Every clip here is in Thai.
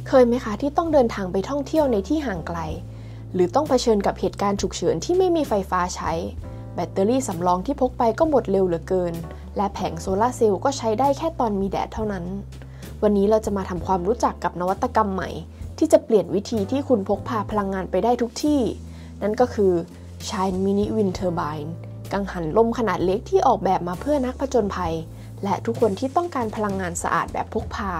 เคยไหมคะที่ต้องเดินทางไปท่องเที่ยวในที่ห่างไกลหรือต้องเผชิญกับเหตุการณ์ฉุกเฉินที่ไม่มีไฟฟ้าใช้แบตเตอรี่สำรองที่พกไปก็หมดเร็วเหลือเกินและแผงโซลาร์เซลล์ก็ใช้ได้แค่ตอนมีแดดเท่านั้นวันนี้เราจะมาทำความรู้จักกับนวัตกรรมใหม่ที่จะเปลี่ยนวิธีที่คุณพกพาพลังงานไปได้ทุกที่นั่นก็คือ Shine Mini Wind Turbine กังหันลมขนาดเล็กที่ออกแบบมาเพื่อนักผจญภัยและทุกคนที่ต้องการพลังงานสะอาดแบบพกพา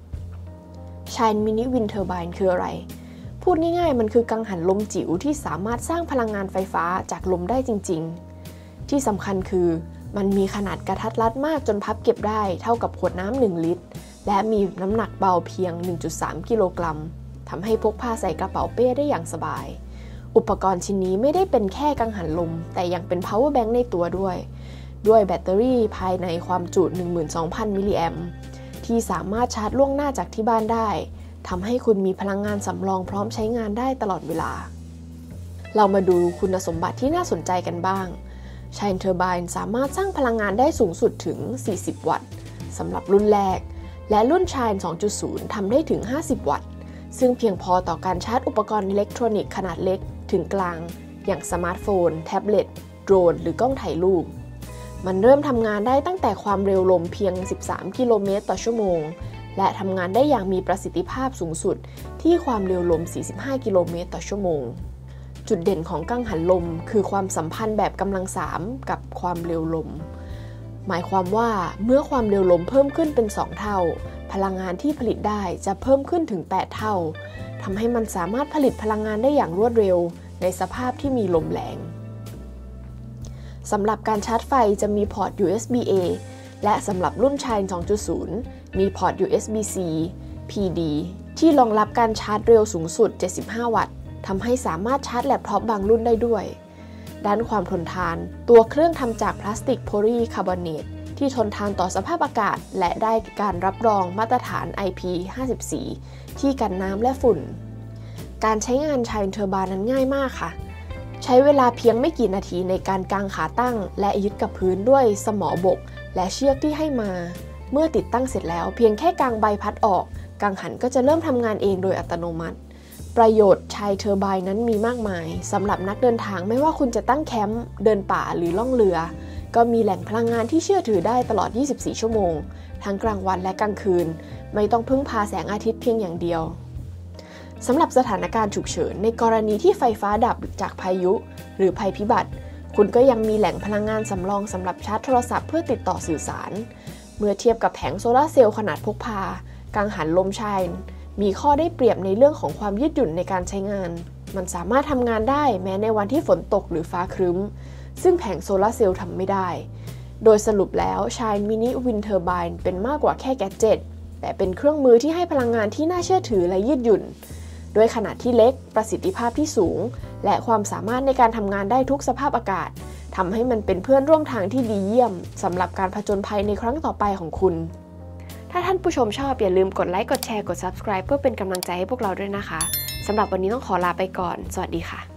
Shine Mini Wind Turbine คืออะไรพูดง่ายๆมันคือกังหันลมจิ๋วที่สามารถสร้างพลังงานไฟฟ้าจากลมได้จริงๆที่สำคัญคือมันมีขนาดกระทัดรัดมากจนพับเก็บได้เท่ากับขวดน้ำ1 ลิตรและมีน้ำหนักเบาเพียง 1.3 กิโลกรัมทำให้พกพาใส่กระเป๋าเป้ได้อย่างสบายอุปกรณ์ชิ้นนี้ไม่ได้เป็นแค่กังหันลมแต่ยังเป็น power bank ในตัวด้วยแบตเตอรี่ภายในความจุ 12,000 มิลลิแอมป์ที่สามารถชาร์จล่วงหน้าจากที่บ้านได้ทำให้คุณมีพลังงานสำรองพร้อมใช้งานได้ตลอดเวลาเรามาดูคุณสมบัติที่น่าสนใจกันบ้าง Shine Turbine สามารถสร้างพลังงานได้สูงสุดถึง 40 วัตต์สำหรับรุ่นแรกและรุ่น Shine 2.0 ทำได้ถึง 50 วัตต์ซึ่งเพียงพอต่อการชาร์จอุปกรณ์อิเล็กทรอนิกส์ขนาดเล็กถึงกลางอย่างสมาร์ทโฟน แท็บเล็ต โดรน หรือกล้องถ่ายรูปมันเริ่มทำงานได้ตั้งแต่ความเร็วลมเพียง 13 กิโลเมตรต่อชั่วโมงและทำงานได้อย่างมีประสิทธิภาพสูงสุดที่ความเร็วลม 45 กิโลเมตรต่อชั่วโมงจุดเด่นของกังหันลมคือความสัมพันธ์แบบกำลัง3กับความเร็วลมหมายความว่าเมื่อความเร็วลมเพิ่มขึ้นเป็น2 เท่าพลังงานที่ผลิตได้จะเพิ่มขึ้นถึง8 เท่าทำให้มันสามารถผลิตพลังงานได้อย่างรวดเร็วในสภาพที่มีลมแรงสำหรับการชาร์จไฟจะมีพอร์ต USB-A และสำหรับรุ่น Shine 2.0 มีพอร์ต USB-C PD ที่รองรับการชาร์จเร็วสูงสุด 75 วัตต์ทำให้สามารถชาร์จแล็ปท็อปบางรุ่นได้ด้วยด้านความทนทานตัวเครื่องทำจากพลาสติกโพลีคาร์บอเนตที่ทนทานต่อสภาพอากาศและได้การรับรองมาตรฐาน IP54 ที่กันน้ำและฝุ่นการใช้งาน Shine Turbine นั้นง่ายมากค่ะใช้เวลาเพียงไม่กี่นาทีในการกางขาตั้งและยึดกับพื้นด้วยสมอบกและเชือกที่ให้มาเมื่อติดตั้งเสร็จแล้วเพียงแค่กางใบพัดออกกังหันก็จะเริ่มทำงานเองโดยอัตโนมัติประโยชน์Shine Turbineนั้นมีมากมายสำหรับนักเดินทางไม่ว่าคุณจะตั้งแคมป์เดินป่าหรือล่องเรือก็มีแหล่งพลังงานที่เชื่อถือได้ตลอด 24 ชั่วโมงทั้งกลางวันและกลางคืนไม่ต้องพึ่งพาแสงอาทิตย์เพียงอย่างเดียวสำหรับสถานการณ์ฉุกเฉินในกรณีที่ไฟฟ้าดับจากพายุหรือภัยพิบัติคุณก็ยังมีแหล่งพลังงานสำรองสำหรับชาร์จโทรศัพท์เพื่อติดต่อสื่อสารเมื่อเทียบกับแผงโซลาร์เซลล์ขนาดพกพากังหันลมShineมีข้อได้เปรียบในเรื่องของความยืดหยุ่นในการใช้งานมันสามารถทำงานได้แม้ในวันที่ฝนตกหรือฟ้าครึ้มซึ่งแผงโซลาร์เซลล์ทำไม่ได้โดยสรุปแล้ว Shine Mini Wind Turbine เป็นมากกว่าแค่แกดเจ็ตแต่เป็นเครื่องมือที่ให้พลังงานที่น่าเชื่อถือและยืดหยุ่นด้วยขนาดที่เล็กประสิทธิภาพที่สูงและความสามารถในการทำงานได้ทุกสภาพอากาศทำให้มันเป็นเพื่อนร่วมทางที่ดีเยี่ยมสำหรับการผจญภัยในครั้งต่อไปของคุณถ้าท่านผู้ชมชอบอย่าลืมกดไลค์กดแชร์กด Subscribe เพื่อเป็นกำลังใจให้พวกเราด้วยนะคะสำหรับวันนี้ต้องขอลาไปก่อนสวัสดีค่ะ